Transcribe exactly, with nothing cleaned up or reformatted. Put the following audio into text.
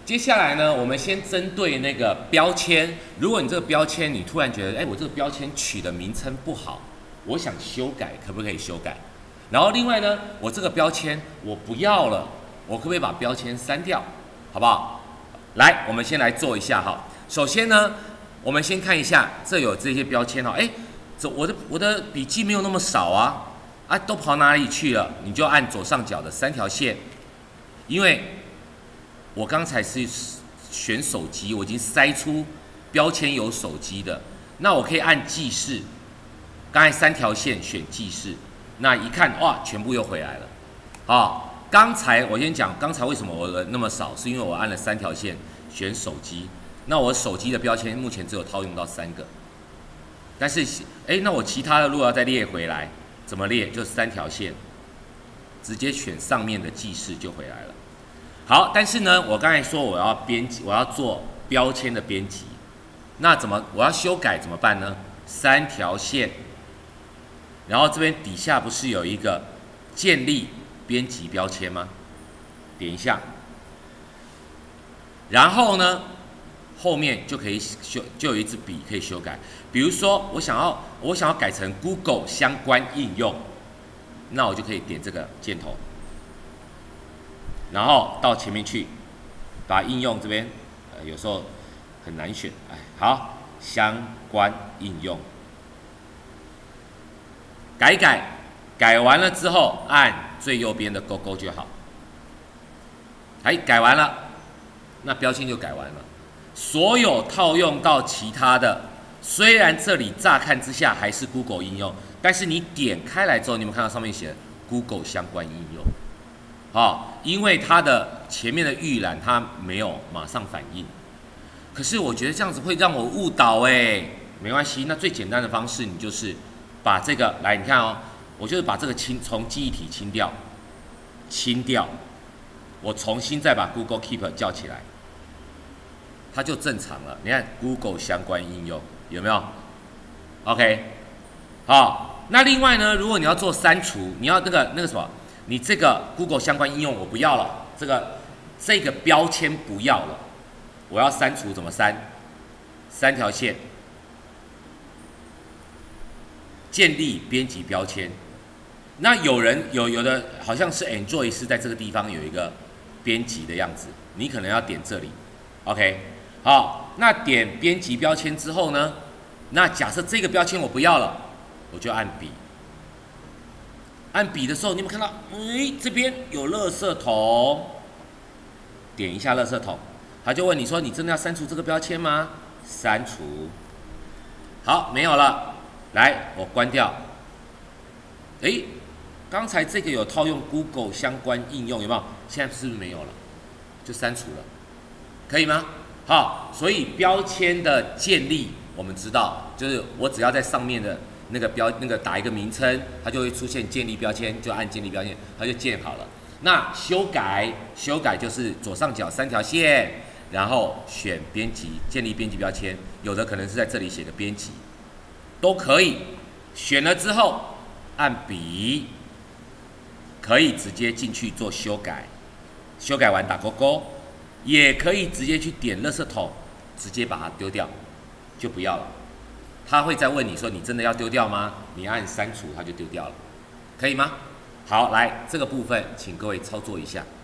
接下来呢，我们先针对那个标签，如果你这个标签你突然觉得，哎，我这个标签取的名称不好，我想修改，可不可以修改？然后另外呢，我这个标签我不要了，我可不可以把标签删掉？好不好？来，我们先来做一下哈。首先呢，我们先看一下，这有这些标签哈，哎，这我的我的笔记没有那么少啊，啊，都跑哪里去了？你就按左上角的三条线，因为我刚才是选手机，我已经筛出标签有手机的，那我可以按记事，刚才三条线选记事，那一看哇，全部又回来了。好，刚才我先讲，刚才为什么我的那么少，是因为我按了三条线选手机，那我手机的标签目前只有套用到三个，但是哎，那我其他的如果要再列回来，怎么列？就三条线，直接选上面的记事就回来了。好，但是呢，我刚才说我要编辑，我要做标签的编辑，那怎么我要修改怎么办呢？三条线，然后这边底下不是有一个建立编辑标签吗？点一下，然后呢，后面就可以修，就有一支笔可以修改。比如说，我想要我想要改成 Google 相关应用，那我就可以点这个箭头。然后到前面去，把应用这边，呃，有时候很难选，哎，好，相关应用，改一改，改完了之后按最右边的勾勾就好。哎，改完了，那标签就改完了。所有套用到其他的，虽然这里乍看之下还是 Google 应用，但是你点开来之后，你们看到上面写的 Google 相关应用。好，因为它的前面的预览它没有马上反应，可是我觉得这样子会让我误导哎，没关系，那最简单的方式你就是把这个来，你看哦，我就是把这个清从记忆体清掉，清掉，我重新再把 Google Keep 叫起来，它就正常了。你看 Google 相关应用有没有 ？OK， 好，那另外呢，如果你要做删除，你要那个那个什么？你这个 Google 相关应用我不要了，这个这个标签不要了，我要删除怎么删？三条线，建立编辑标签。那有人有有的好像是 Enjoy 是在这个地方有一个编辑的样子，你可能要点这里 ，OK， 好，那点编辑标签之后呢，那假设这个标签我不要了，我就按笔。按笔的时候，你有没有看到？哎，这边有垃圾桶，点一下垃圾桶，他就问你说：“你真的要删除这个标签吗？”删除。好，没有了。来，我关掉。哎，刚才这个有套用 Google 相关应用，有没有？现在是不是没有了？就删除了，可以吗？好，所以标签的建立，我们知道，就是我只要在上面的。那个标那个打一个名称，它就会出现建立标签，就按建立标签，它就建好了。那修改修改就是左上角三条线，然后选编辑建立编辑标签，有的可能是在这里写个编辑，都可以。选了之后按笔，可以直接进去做修改，修改完打勾勾，也可以直接去点垃圾桶，直接把它丢掉，就不要了。他会再问你说：“你真的要丢掉吗？”你按删除，它就丢掉了，可以吗？好，来这个部分，请各位操作一下。